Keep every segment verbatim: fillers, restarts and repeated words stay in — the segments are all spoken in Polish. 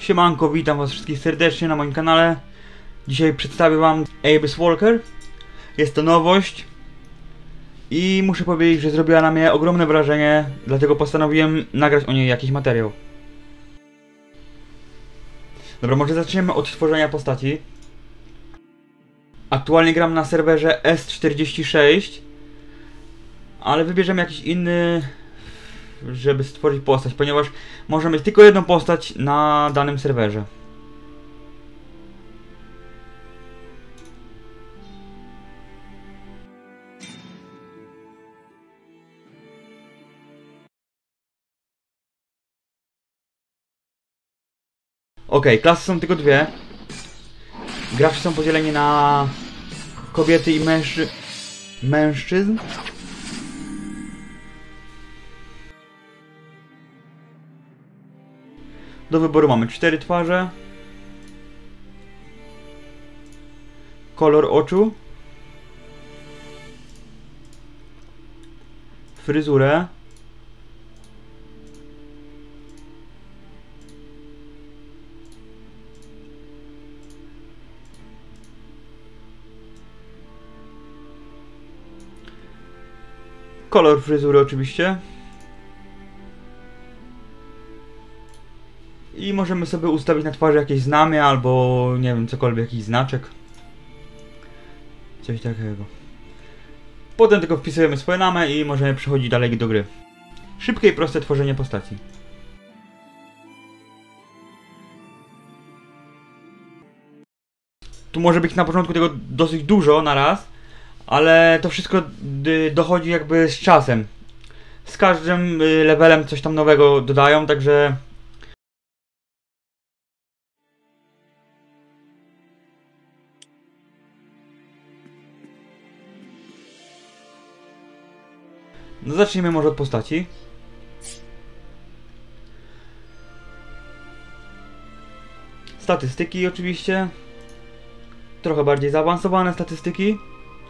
Siemanko, witam was wszystkich serdecznie na moim kanale. Dzisiaj przedstawię wam Abyss Walker. Jest to nowość i muszę powiedzieć, że zrobiła na mnie ogromne wrażenie, dlatego postanowiłem nagrać o niej jakiś materiał. Dobra, może zaczniemy od tworzenia postaci. Aktualnie gram na serwerze S czterdzieści sześć, ale wybierzemy jakiś inny, żeby stworzyć postać, ponieważ możemy mieć tylko jedną postać na danym serwerze. Ok, klasy są tylko dwie. Gracze są podzieleni na kobiety i mężczy... mężczyzn. Do wyboru mamy cztery twarze, kolor oczu, fryzurę, kolor fryzury oczywiście. I możemy sobie ustawić na twarzy jakieś znamie albo nie wiem, cokolwiek, jakiś znaczek. Coś takiego. Potem tylko wpisujemy swoje namy i możemy przechodzić dalej do gry. Szybkie i proste tworzenie postaci. Tu może być na początku tego dosyć dużo na raz, ale to wszystko dochodzi jakby z czasem. Z każdym levelem coś tam nowego dodają, także... No zacznijmy może od postaci. Statystyki oczywiście. Trochę bardziej zaawansowane statystyki.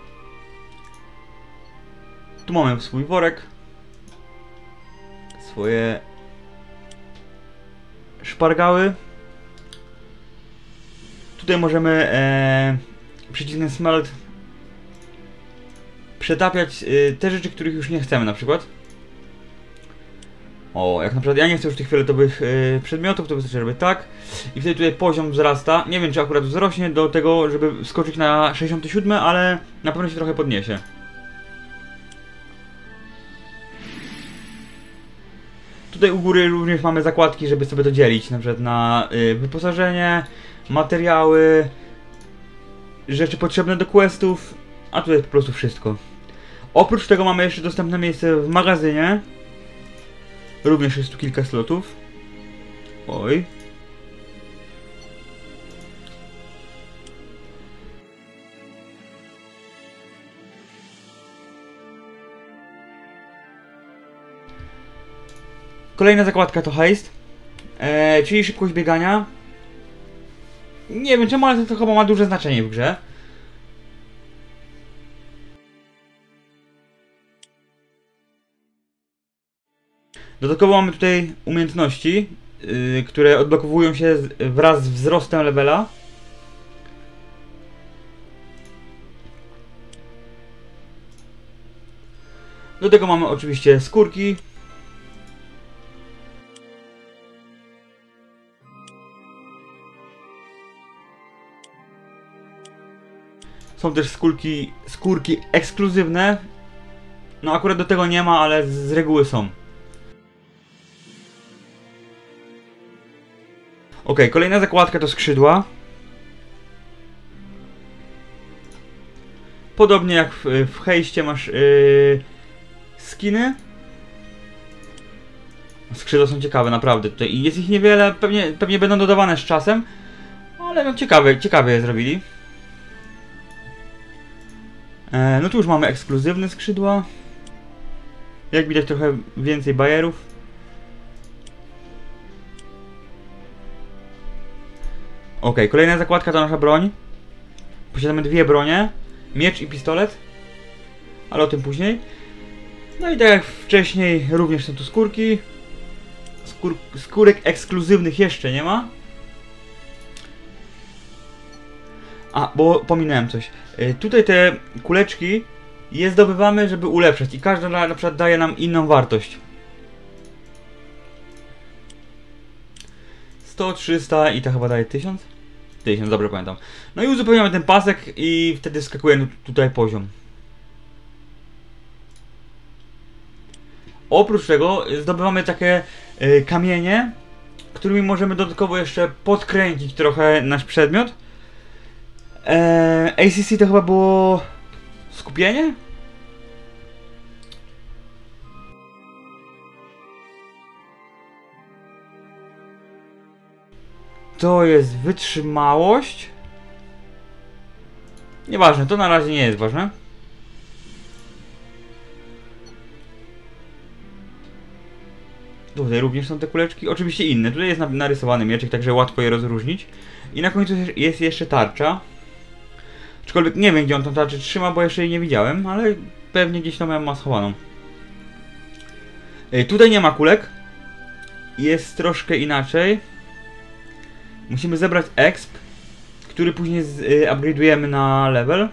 Tu mamy swój worek. Swoje szpargały. Tutaj możemy e, przyciskiem smelt przetapiać y, te rzeczy, których już nie chcemy, na przykład. O, jak na przykład ja nie chcę już tych fioletowych y, przedmiotów, to wystarczy robić tak. I wtedy tutaj poziom wzrasta. Nie wiem, czy akurat wzrośnie do tego, żeby skoczyć na sześćdziesiąty siódmy, ale na pewno się trochę podniesie. Tutaj u góry również mamy zakładki, żeby sobie to dzielić, na przykład na y, wyposażenie, materiały, rzeczy potrzebne do questów, a tutaj po prostu wszystko. Oprócz tego mamy jeszcze dostępne miejsce w magazynie. Również jest tu kilka slotów. Oj. Kolejna zakładka to heist, e, czyli szybkość biegania. Nie wiem czemu, ale to chyba ma duże znaczenie w grze. Dodatkowo mamy tutaj umiejętności, yy, które odblokowują się z, wraz z wzrostem levela. Do tego mamy oczywiście skórki. Są też skórki, skórki ekskluzywne. No akurat do tego nie ma, ale z reguły są. Ok, kolejna zakładka to skrzydła. Podobnie jak w, w hejście masz yy, skiny. Skrzydła są ciekawe, naprawdę. Tutaj i jest ich niewiele, pewnie, pewnie będą dodawane z czasem. Ale no ciekawe, ciekawe je zrobili. E, no tu już mamy ekskluzywne skrzydła. Jak widać trochę więcej bajerów. Ok, kolejna zakładka to nasza broń. Posiadamy dwie bronie. Miecz i pistolet. Ale o tym później. No i tak jak wcześniej również są tu skórki. Skór, skórek ekskluzywnych jeszcze nie ma. A, bo pominąłem coś. Yy, tutaj te kuleczki je zdobywamy, żeby ulepszać i każda na, na przykład daje nam inną wartość. sto, trzysta i ta chyba daje tysiąc? tysiąc, dobrze pamiętam. No i uzupełniamy ten pasek i wtedy skakuje tutaj poziom. Oprócz tego zdobywamy takie y, kamienie, którymi możemy dodatkowo jeszcze podkręcić trochę nasz przedmiot. Eee, A C C to chyba było skupienie? To jest wytrzymałość. Nieważne, to na razie nie jest ważne. Tutaj również są te kuleczki, oczywiście inne. Tutaj jest narysowany mieczek, także łatwo je rozróżnić. I na końcu jest jeszcze tarcza. Aczkolwiek nie wiem, gdzie on tą tarczę trzyma, bo jeszcze jej nie widziałem, ale pewnie gdzieś tam ma schowaną. Tutaj nie ma kulek. Jest troszkę inaczej. Musimy zebrać exp, który później z, y, upgrade'ujemy na level.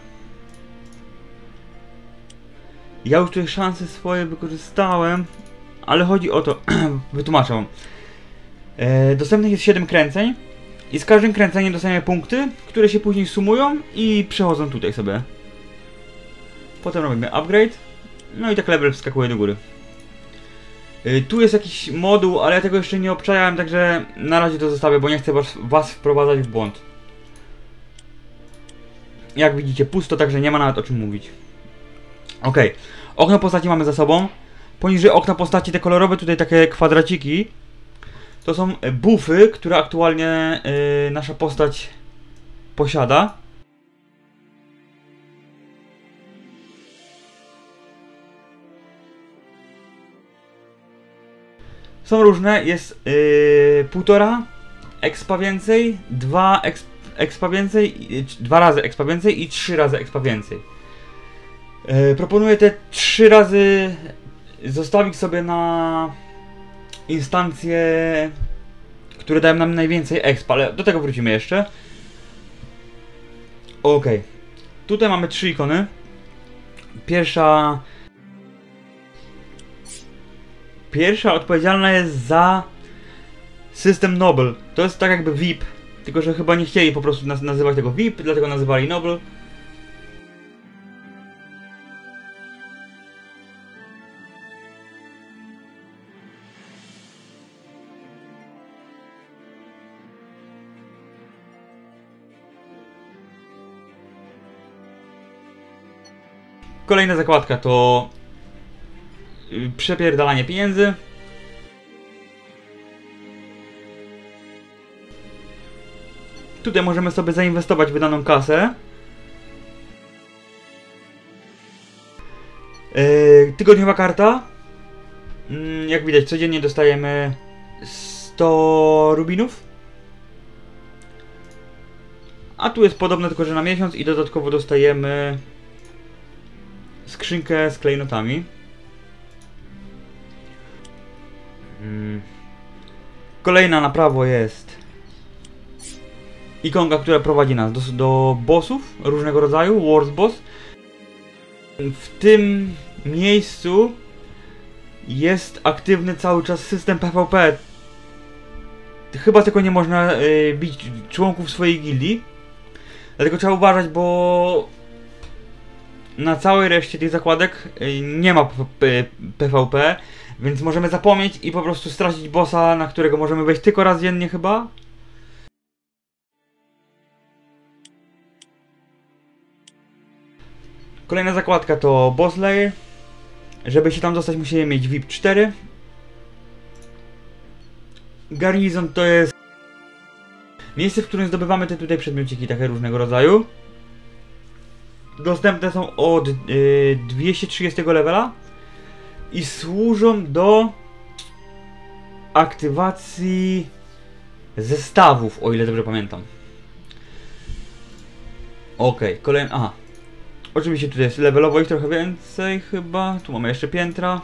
Ja już tutaj szanse swoje wykorzystałem, ale chodzi o to, wytłumaczę wam. E, dostępnych jest siedem kręceń i z każdym kręceniem dostajemy punkty, które się później sumują i przechodzą tutaj sobie. Potem robimy upgrade, no i tak level wskakuje do góry. E, tu jest jakiś moduł, ale ja tego jeszcze nie obczajałem, także na razie to zostawię, bo nie chcę was, was wprowadzać w błąd. Jak widzicie, pusto, także nie ma nawet o czym mówić. Ok, okno postaci mamy za sobą. Poniżej okna postaci te kolorowe, tutaj takie kwadraciki, to są buffy, które aktualnie yy, nasza postać posiada. Są różne, jest yy, półtora expa więcej, dwa exp, expa więcej, yy, dwa razy expa więcej i trzy razy expa więcej. Yy, proponuję te trzy razy zostawić sobie na instancje, które dają nam najwięcej expa, ale do tego wrócimy jeszcze. Ok, tutaj mamy trzy ikony. Pierwsza Pierwsza odpowiedzialna jest za system Noble. To jest tak jakby V I P, tylko że chyba nie chcieli po prostu naz nazywać tego V I P, dlatego nazywali Noble. Kolejna zakładka to przepierdalanie pieniędzy. Tutaj możemy sobie zainwestować wydaną kasę. Yy, tygodniowa karta. Yy, jak widać, codziennie dostajemy sto rubinów. A tu jest podobne, tylko że na miesiąc i dodatkowo dostajemy skrzynkę z klejnotami. Hmm. Kolejna na prawo jest ikonka, która prowadzi nas do, do bossów różnego rodzaju, World Boss. W tym miejscu jest aktywny cały czas system P V P. Chyba tylko nie można y, bić członków swojej gildii. Dlatego trzeba uważać, bo na całej reszcie tych zakładek nie ma P V P, więc możemy zapomnieć i po prostu stracić bossa, na którego możemy wejść tylko raz dziennie chyba. Kolejna zakładka to Boss Lair. Żeby się tam dostać, musimy mieć V I P cztery. Garnizon to jest miejsce, w którym zdobywamy te tutaj przedmiociki takie różnego rodzaju. Dostępne są od yy, dwieście trzydziestego levela i służą do aktywacji zestawów, o ile dobrze pamiętam. Ok, kolejny. Aha. Oczywiście tutaj jest levelowo ich trochę więcej chyba. Tu mamy jeszcze piętra.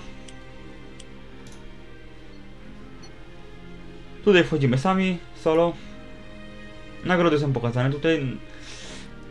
Tutaj wchodzimy sami, solo. Nagrody są pokazane tutaj.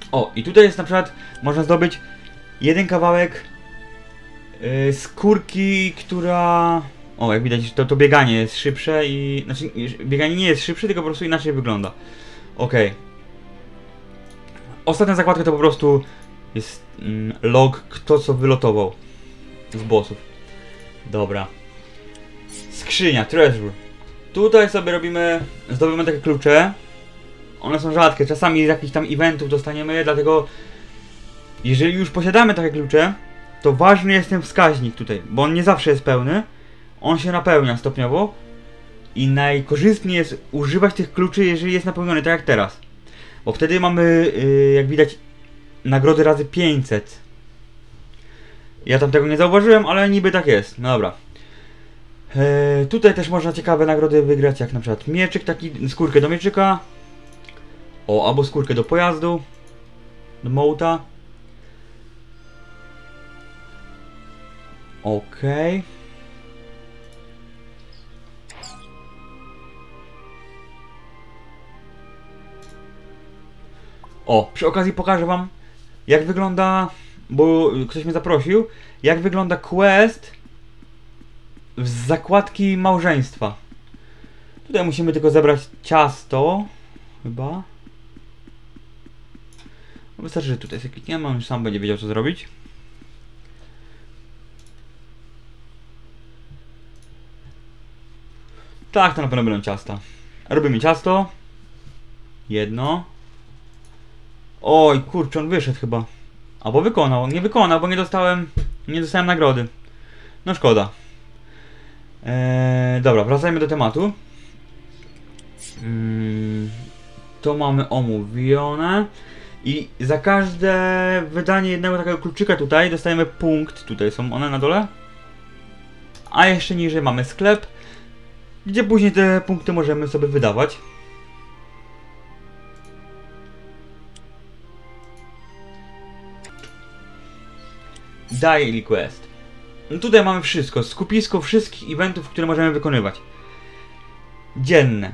O, i tutaj jest na przykład, można zdobyć jeden kawałek yy, skórki, która... O, jak widać, to, to bieganie jest szybsze i... Znaczy, bieganie nie jest szybsze, tylko po prostu inaczej wygląda. Okej. Okay. Ostatnia zakładka to po prostu jest mm, log, kto co wylotował z bossów. Dobra. Skrzynia, treasure. Tutaj sobie robimy, zdobywamy takie klucze. One są rzadkie, czasami z jakichś tam eventów dostaniemy je, dlatego jeżeli już posiadamy takie klucze, to ważny jest ten wskaźnik tutaj, bo on nie zawsze jest pełny. On się napełnia stopniowo i najkorzystniej jest używać tych kluczy, jeżeli jest napełniony, tak jak teraz. Bo wtedy mamy, yy, jak widać, nagrody razy pięćset. Ja tam tego nie zauważyłem, ale niby tak jest. No dobra. Yy, tutaj też można ciekawe nagrody wygrać, jak na przykład mieczyk, taki, skórkę do mieczyka. O, albo skórkę do pojazdu. Do mołta. Okej. Okay. O, przy okazji pokażę wam, jak wygląda, bo ktoś mnie zaprosił, jak wygląda quest z zakładki małżeństwa. Tutaj musimy tylko zebrać ciasto, chyba. Wystarczy, że tutaj sobie klikniemy, on już sam będzie wiedział, co zrobić. Tak, to na pewno będą ciasta. Robimy ciasto. Jedno. Oj, kurczę, on wyszedł chyba. Albo wykonał. Nie wykonał, bo nie dostałem, nie dostałem nagrody. No szkoda. Eee, dobra, wracajmy do tematu. Hmm, to mamy omówione. I za każde wydanie jednego takiego kluczyka tutaj dostajemy punkt. Tutaj są one na dole. A jeszcze niżej mamy sklep, gdzie później te punkty możemy sobie wydawać. Daily Quest. No tutaj mamy wszystko, skupisko wszystkich eventów, które możemy wykonywać. Dzienne.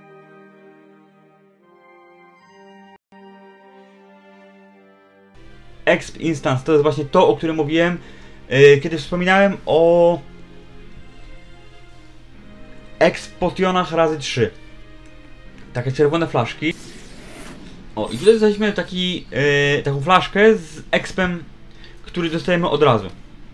Exp Instance to jest właśnie to, o którym mówiłem, yy, kiedy wspominałem o Exp Potionach razy trzy. Takie czerwone flaszki. O, i tutaj dostaliśmy taki, yy, taką flaszkę z expem, który dostajemy od razu.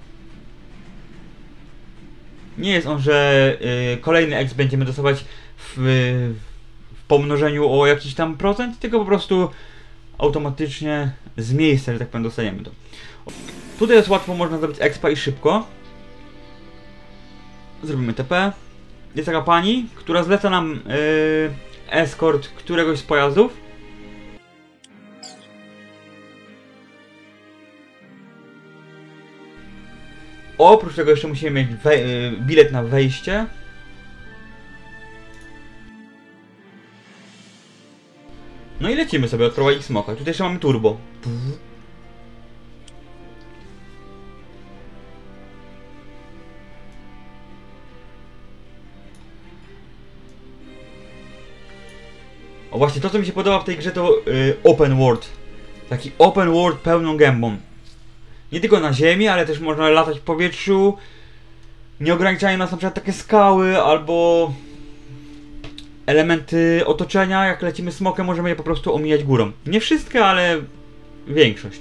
Nie jest on, że yy, kolejny exp będziemy dostawać w, w pomnożeniu o jakiś tam procent, tylko po prostu automatycznie z miejsca, że tak powiem, dostajemy to. Tutaj jest łatwo, można zrobić expa i szybko. Zrobimy T P. Jest taka pani, która zleca nam yy, eskort któregoś z pojazdów. Oprócz tego jeszcze musimy mieć yy, bilet na wejście. No i lecimy sobie odprowadzić smoka. Tutaj jeszcze mamy turbo. O właśnie, to co mi się podoba w tej grze to yy, open world. Taki open world pełną gębą. Nie tylko na ziemi, ale też można latać w powietrzu. Nie ograniczają nas na przykład takie skały albo elementy otoczenia. Jak lecimy smokiem, możemy je po prostu omijać górą. Nie wszystkie, ale większość.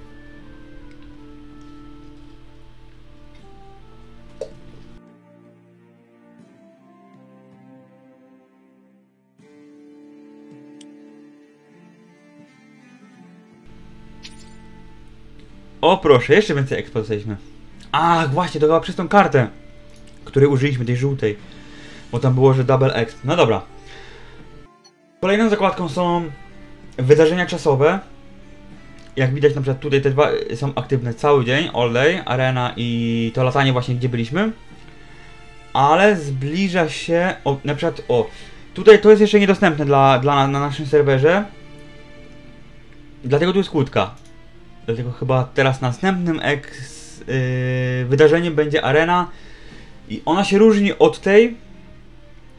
O proszę, jeszcze więcej expo dostaliśmy. Ach, właśnie, to chyba przez tą kartę, której użyliśmy, tej żółtej. Bo tam było, że double exp. No dobra. Kolejną zakładką są wydarzenia czasowe. Jak widać, na przykład tutaj te dwa są aktywne cały dzień. All day, arena i to latanie właśnie, gdzie byliśmy. Ale zbliża się, o, na przykład, o, tutaj to jest jeszcze niedostępne dla, dla na naszym serwerze. Dlatego tu jest kłódka. Dlatego chyba teraz następnym ex, yy, wydarzeniem będzie arena. I ona się różni od tej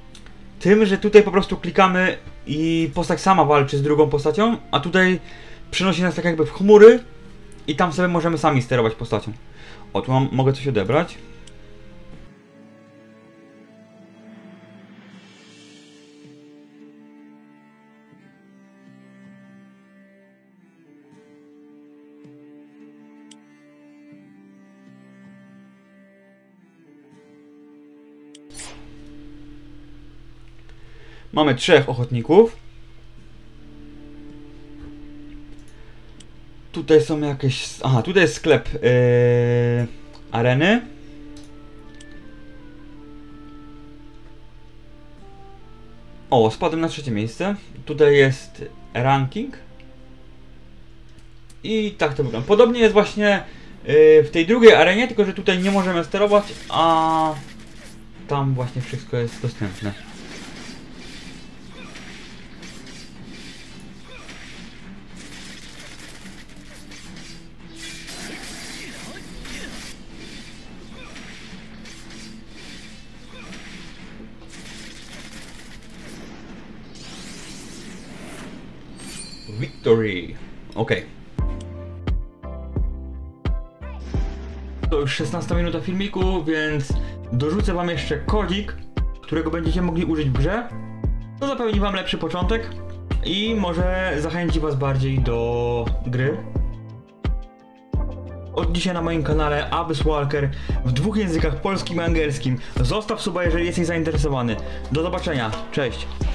tym, że tutaj po prostu klikamy i postać sama walczy z drugą postacią, a tutaj przenosi nas tak jakby w chmury i tam sobie możemy sami sterować postacią. O, tu mam, mogę coś odebrać. Mamy trzech ochotników. Tutaj są jakieś... Aha, tutaj jest sklep yy, areny. O, spadłem na trzecie miejsce. Tutaj jest ranking. I tak to wygląda. Podobnie jest właśnie yy, w tej drugiej arenie, tylko że tutaj nie możemy sterować, a tam właśnie wszystko jest dostępne. Victory. Ok. To już szesnasta minuta filmiku, więc dorzucę wam jeszcze kodzik, którego będziecie mogli użyć w grze. To zapewni wam lepszy początek i może zachęci was bardziej do gry. Od dzisiaj na moim kanale Abyss Walker w dwóch językach, polskim i angielskim. Zostaw suba, jeżeli jesteś zainteresowany. Do zobaczenia. Cześć.